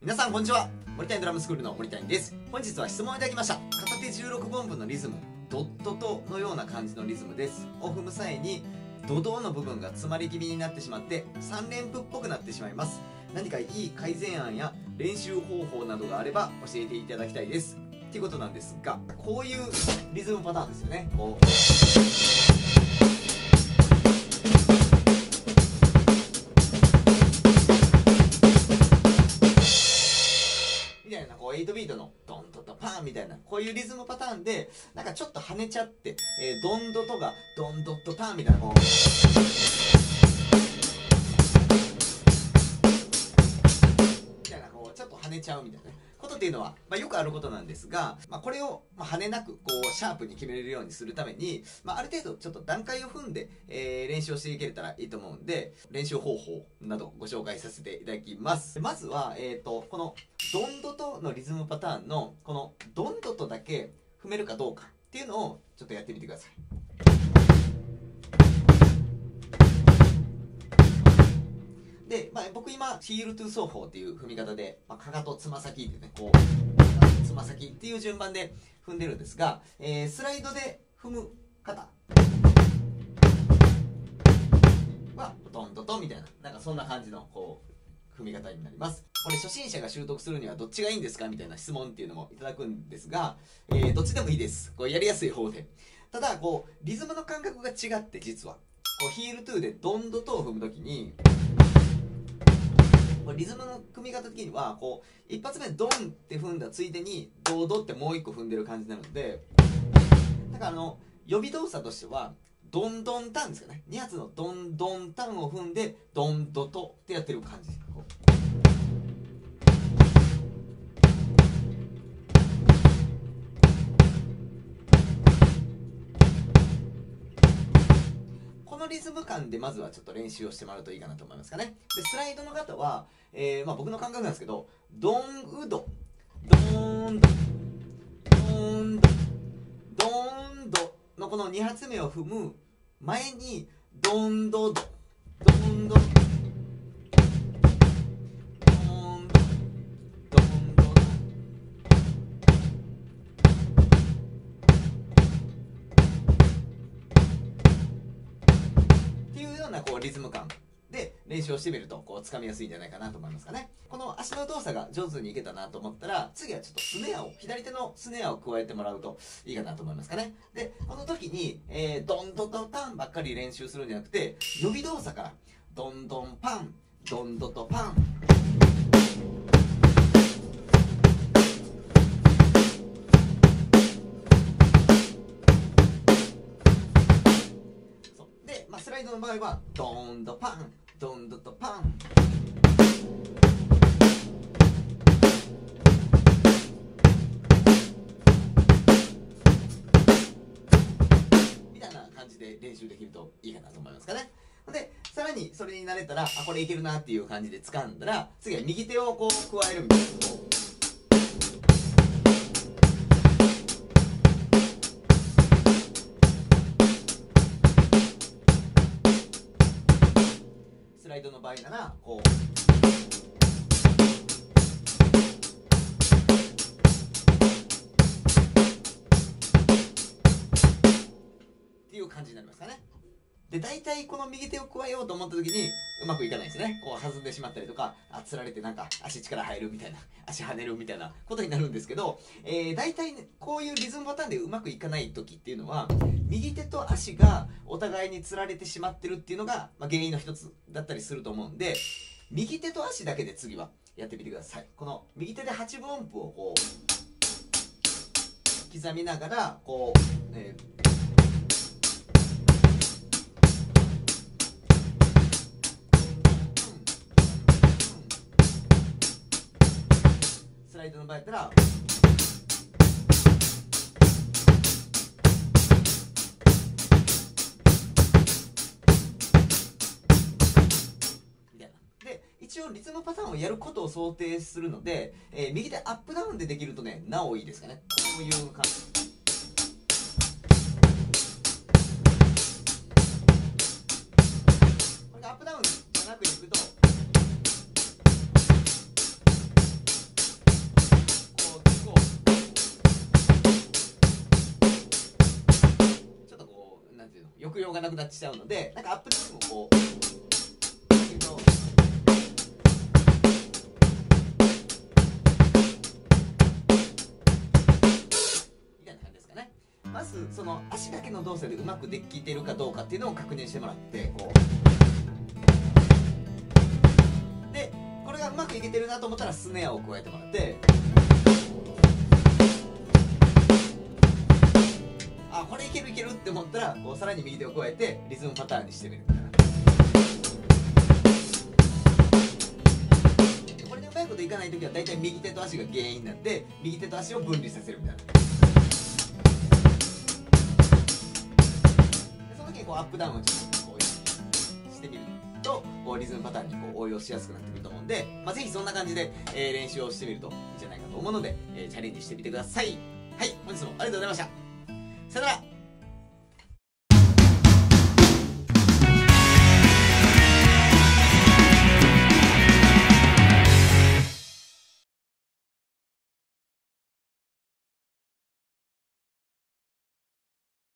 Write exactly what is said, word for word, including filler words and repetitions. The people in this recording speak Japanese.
皆さんこんにちは。森谷ドラムスクールの森谷です。本日は質問をいただきました。片手じゅうろくぼんぶんのリズム、ドットとのような感じのリズムですを踏む際にドドの部分が詰まり気味になってしまってさん連符っぽくなってしまいます。何かいい改善案や練習方法などがあれば教えていただきたいですっていうことなんですが、こういうリズムパターンですよね。こうエイトビートのドンドドパンみたいなこういうリズムパターンでなんかちょっと跳ねちゃって、えー、ドンドトがドンドットタンみたいなこうみたいなこうちょっと跳ねちゃうみたいなことっていうのは、まあ、よくあることなんですが、まあ、これを、まあ、跳ねなくこうシャープに決めれるようにするために、まあ、ある程度ちょっと段階を踏んで、えー、練習をしていけたらいいと思うんで、練習方法などご紹介させていただきます。まずは、えーと、このドンドトのリズムパターンのこのドンドトだけ踏めるかどうかっていうのをちょっとやってみてください。で、まあ、僕今ヒールトゥー奏法っていう踏み方で、まあ、かかとつま先ってねこうつま先っていう順番で踏んでるんですが、えー、スライドで踏む方はドンドトみたいななんかそんな感じのこう踏み方になります。これ初心者が習得するにはどっちがいいんですかみたいな質問っていうのもいただくんですが、えー、どっちでもいいです。こうやりやすい方で。ただこうリズムの感覚が違って実はこうヒールトゥーでドンドトを踏むときにリズムの組み方的にはこう一発目ドンって踏んだついでにドドってもう一個踏んでる感じなので、だからあの予備動作としてはドンドンタンですかね。に発のドンドンタンを踏んでドンドトってやってる感じ。このリズム感でまずはちょっと練習をしてもらうといいかなと思いますかね。でスライドの方は、えーまあ、僕の感覚なんですけど、ドンウドドーンドドンドドンドのこのに発目を踏む前にドンドドドンドドこうリズム感で練習をしてみるとこう掴みやすいんじゃないかなと思いますかね。この足の動作が上手にいけたなと思ったら次はちょっとスネアを左手のスネアを加えてもらうといいかなと思いますかね。でこの時に、えー、ドンドドタンばっかり練習するんじゃなくて予備動作からドンドンパンドンドドパンスライドの場合はドンドパンドンドドパンみたいな感じで練習できるといいかなと思いますかね。でさらにそれに慣れたらあこれいけるなっていう感じで掴んだら次は右手をこう加えるみたいな。スライドの場合ならこうっていう感じになりますかね。で大体この右手を加えようと思った時にうまくいかないですね。こう弾んでしまったりとかあつられてなんか足力入るみたいな足跳ねるみたいなことになるんですけど、えー、大体、ね、こういうリズムパターンでうまくいかない時っていうのは右手と足がお互いにつられてしまってるっていうのが、まあ、原因の一つだったりすると思うんで、右手と足だけで次はやってみてください。この右手ではちぶ音符をこう刻みながらこう、えースライドの場合やったらみたいな。で一応リズムパターンをやることを想定するので、えー、右手アップダウンでできるとねなおいいですかね。こういう感じ。これがアップダウンじゃなくいくとくなっちゃうので、なんかアップダウンをこう言うとみたいな感じですかね。まずその足だけの動作でうまくできてるかどうかっていうのを確認してもらって、こうでこれがうまくいけてるなと思ったらスネアを加えてもらって、あこれいけるいけるって思ったらこうさらに右手を加えてリズムパターンにしてみるみたいな。これでうまいこといかないときは大体右手と足が原因になって右手と足を分離させるみたいな。その時にこうアップダウンをちょっとこうしてみるとこうリズムパターンにこう応用しやすくなってくると思うんで、まあ、ぜひそんな感じで、えー、練習をしてみるといいんじゃないかと思うので、えー、チャレンジしてみてください。はい、本日もありがとうございました。さよなら。